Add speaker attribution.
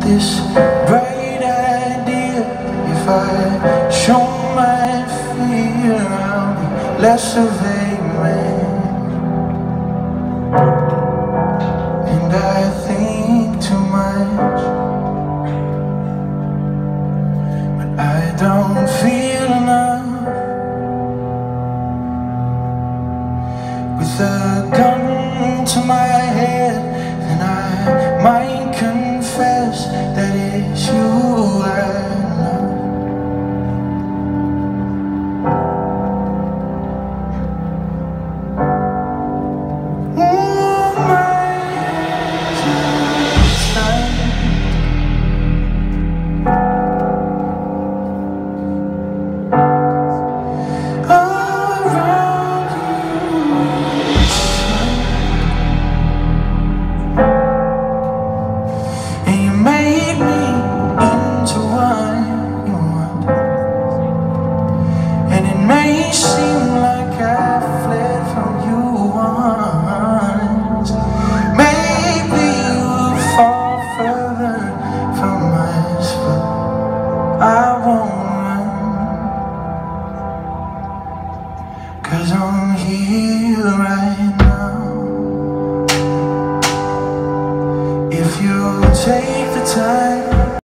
Speaker 1: this bright idea. If I show my fear, I'll be less of a man. And I think too much, but I don't feel enough. With a gun to my head, then I might confess that it's you I love. Made me into what you want, and it may seem like I fled from you once. Maybe you'll fall further from us, but I won't run, 'cause I'm here right now.